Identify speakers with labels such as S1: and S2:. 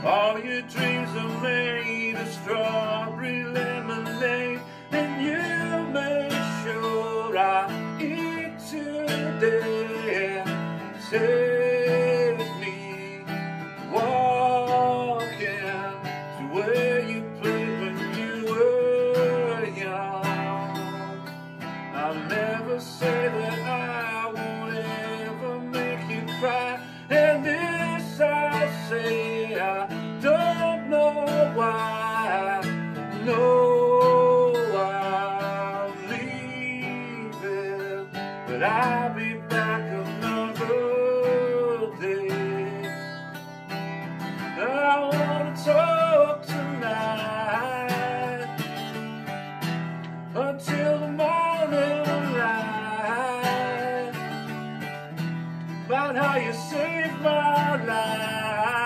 S1: All your dreams are made of strawberry lemonade, and you make sure I eat today. Take me walking to where you played when you were young. I'll never say that I won't ever make you cry, and this I say, I don't know why. No, I'm leaving, but I'll be back another day. I wanna talk tonight until the morning light, about how you saved my life.